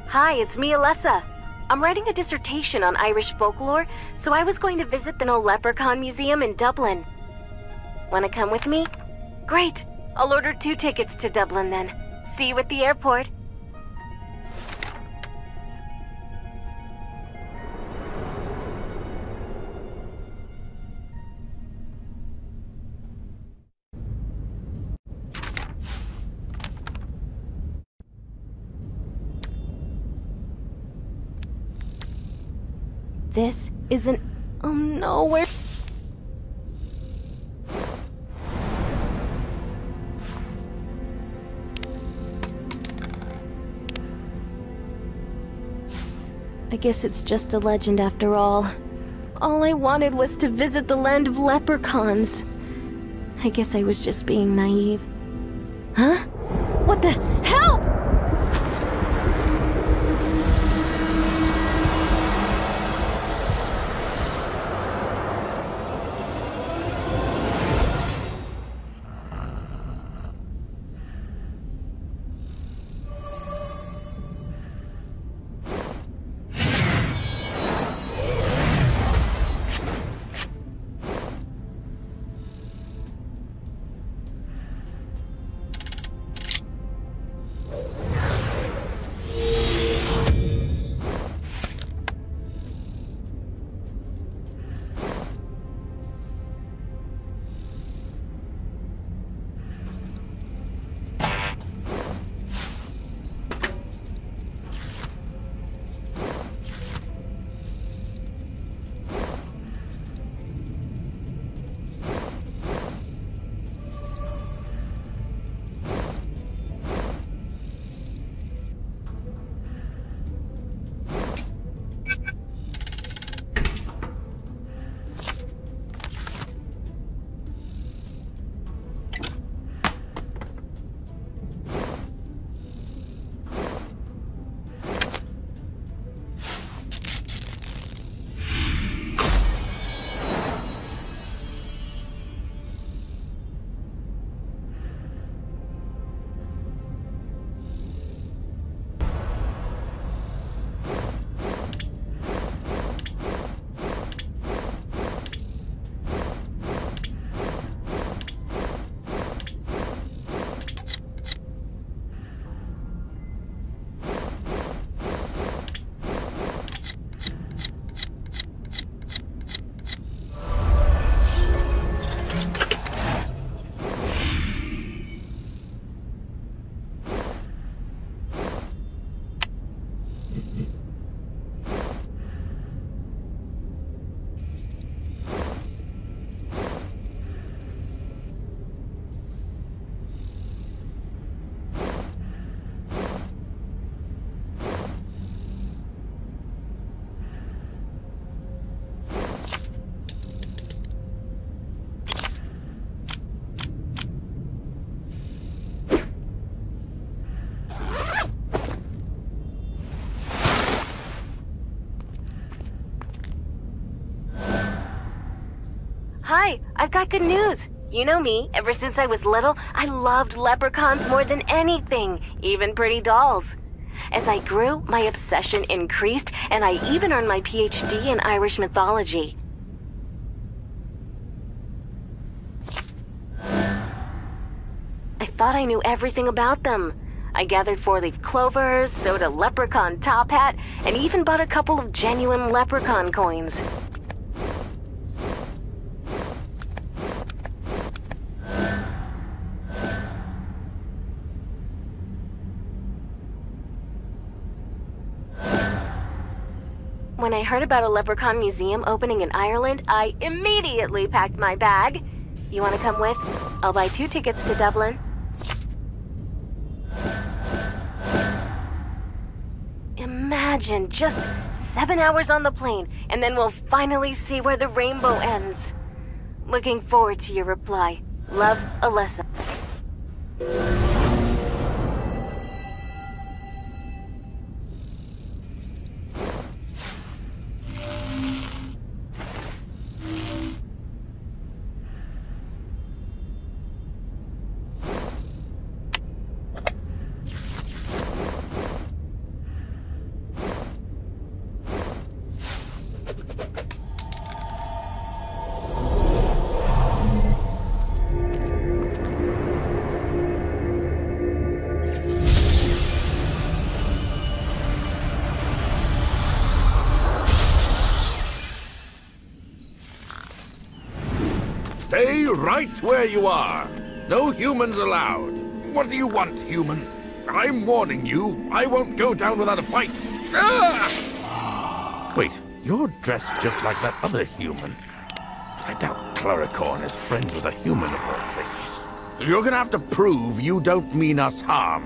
Hi, it's me, Alessa. I'm writing a dissertation on Irish folklore, so I was going to visit the No Leprechaun Museum in Dublin. Wanna come with me? Great! I'll order 2 tickets to Dublin then. See you at the airport. This isn't... Oh no, where... I guess it's just a legend after all. All I wanted was to visit the land of leprechauns. I guess I was just being naive. Huh? What the... Help! Hi, I've got good news. You know me, ever since I was little, I loved leprechauns more than anything, even pretty dolls. As I grew, my obsession increased, and I even earned my PhD in Irish mythology. I thought I knew everything about them. I gathered 4-leaf clovers, sewed a leprechaun top hat, and even bought a couple of genuine leprechaun coins. When I heard about a leprechaun museum opening in Ireland, I immediately packed my bag. You want to come with? I'll buy 2 tickets to Dublin. Imagine, just 7 hours on the plane, and then we'll finally see where the rainbow ends. Looking forward to your reply. Love, Alessa. Stay right where you are. No humans allowed. What do you want, human? I'm warning you, I won't go down without a fight. Ah! Wait, you're dressed just like that other human. But I doubt Cluricorn is friends with a human of all things. You're gonna have to prove you don't mean us harm.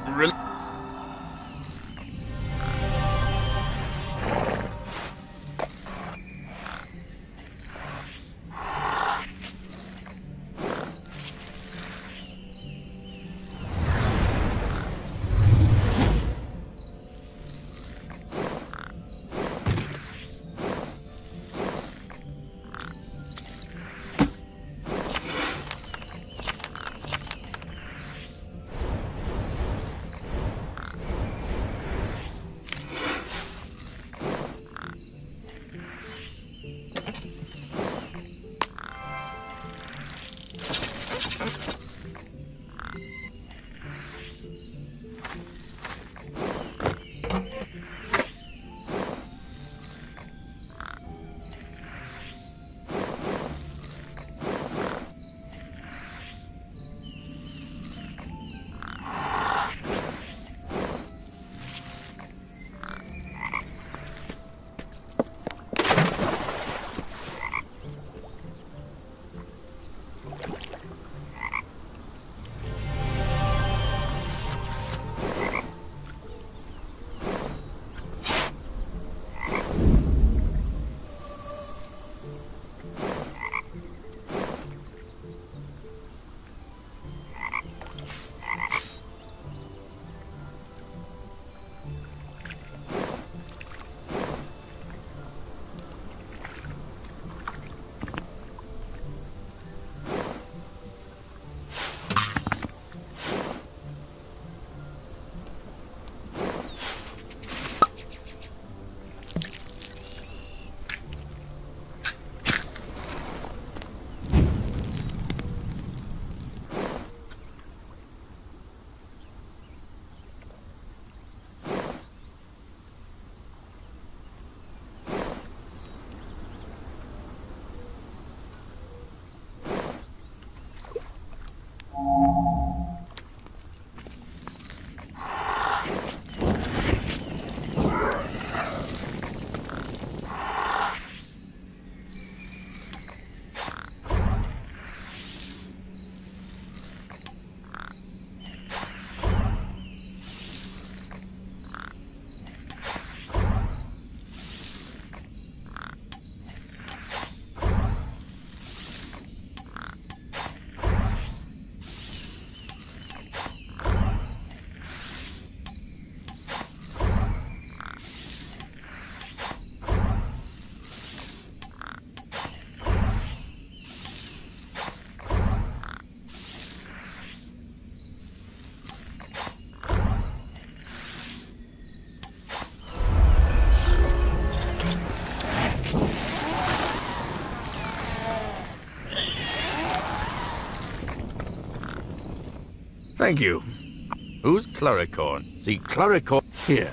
Thank you. Who's Cluricorn? See, Cluricorn... Here.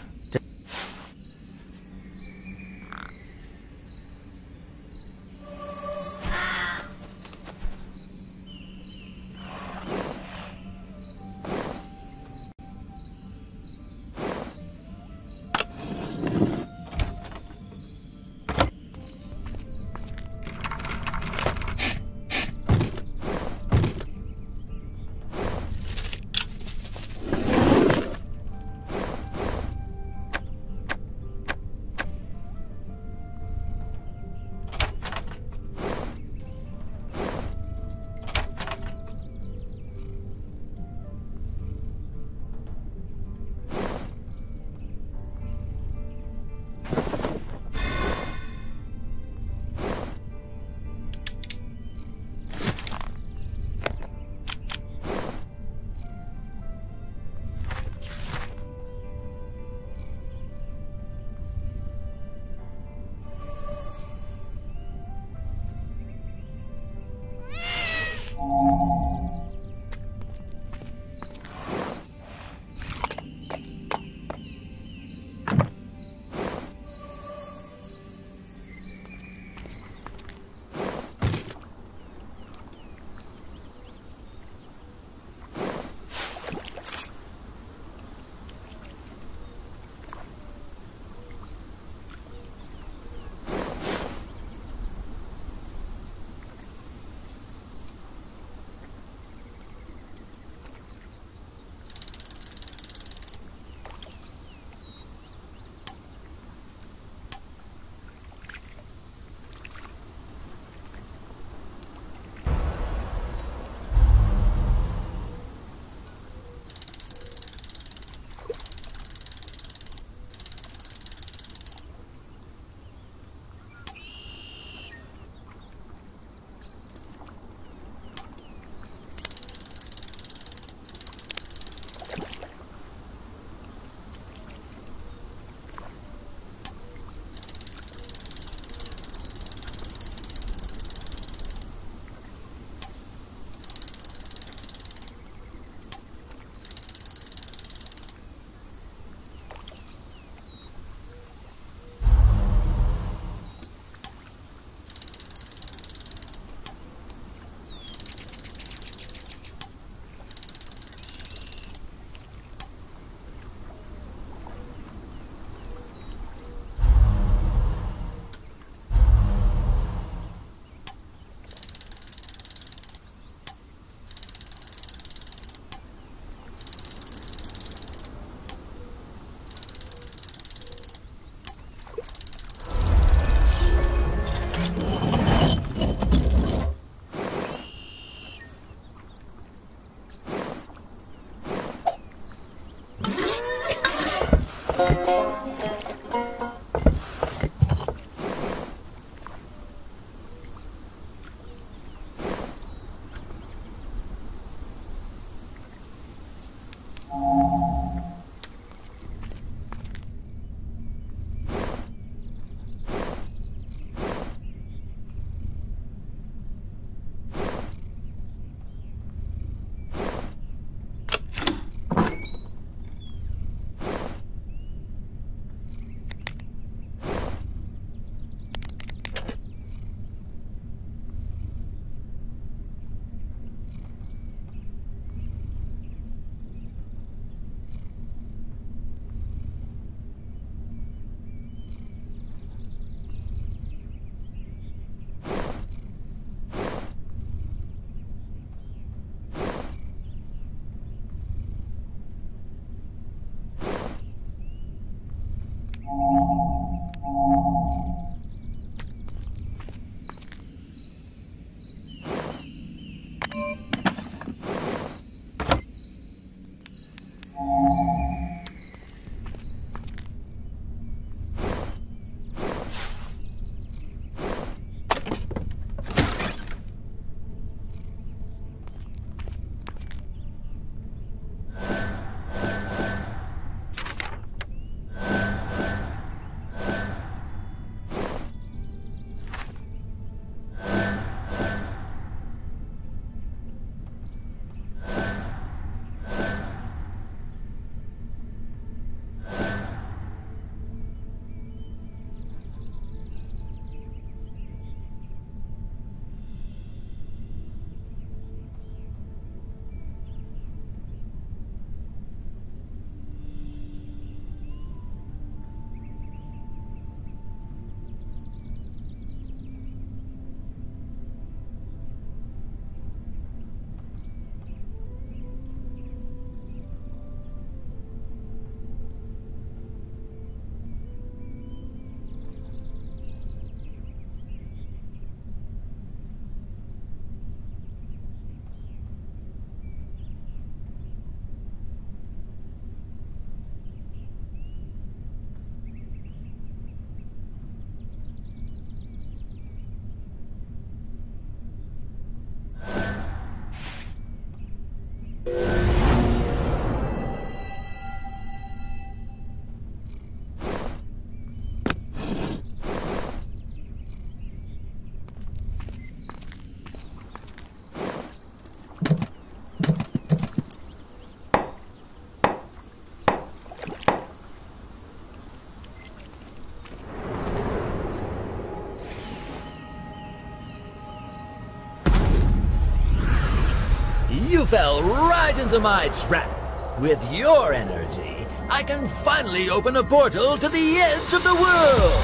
You fell right into my trap. With your energy, I can finally open a portal to the edge of the world!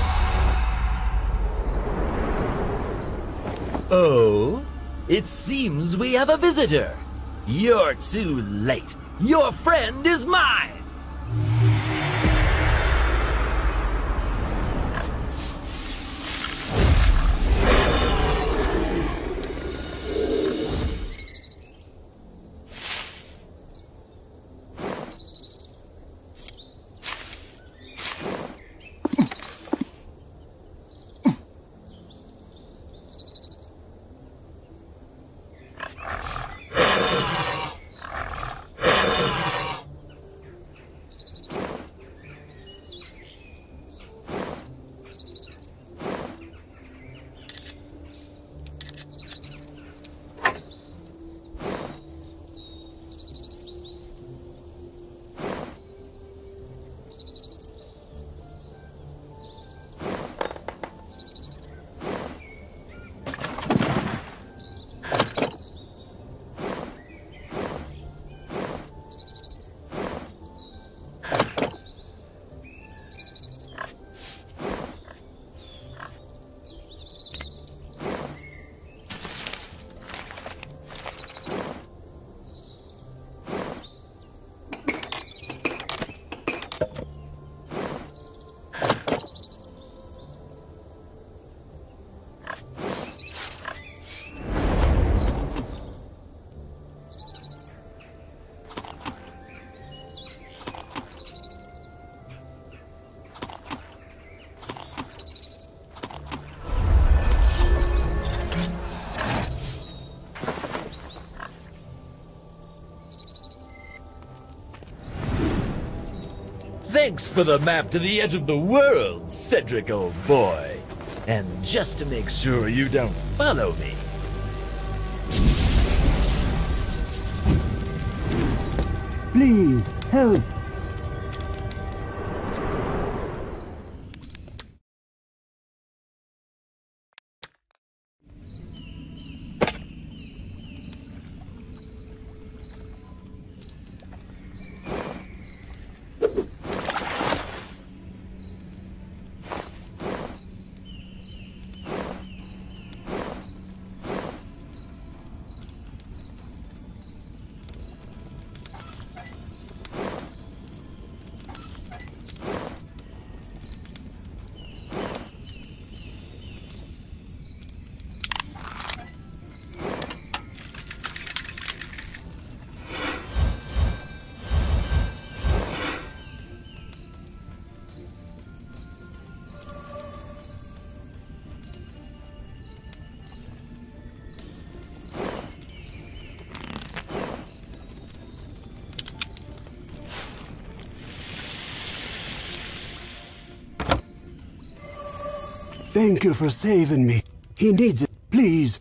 Oh? It seems we have a visitor. You're too late. Your friend is mine! Thanks for the map to the edge of the world, Cedric, old boy. And just to make sure you don't follow me. Please, help! Thank you for saving me. He needs it, please.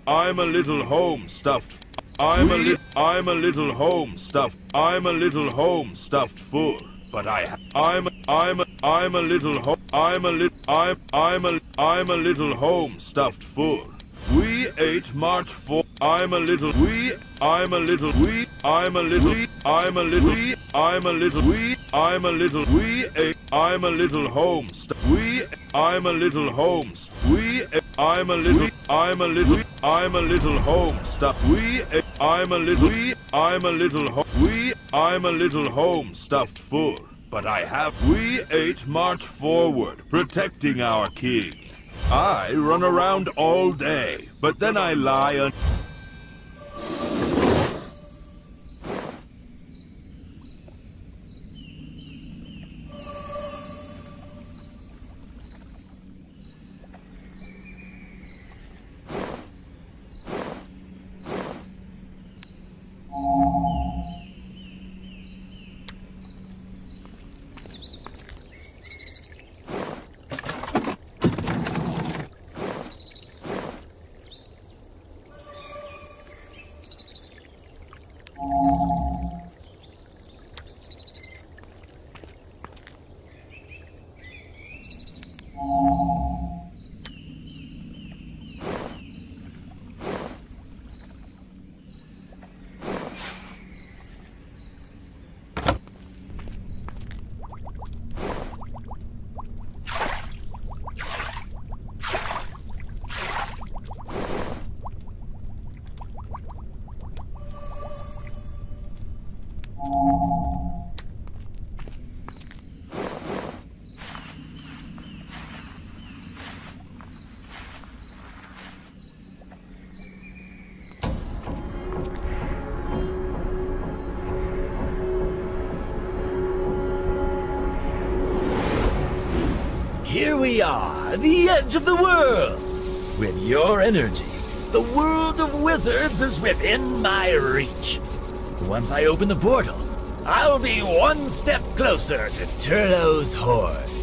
I'm a little home stuffed. I'm a little home stuffed. I'm a little home stuffed full. But I'm a little home stuffed full. We ate March 4. I'm a little ate home stuffed full. But we ate march forward, protecting our king. I run around all day, but then I lie on... Here we are, the edge of the world. With your energy, the world of wizards is within my reach. Once I open the portal, I'll be one step closer to Turlo's horde.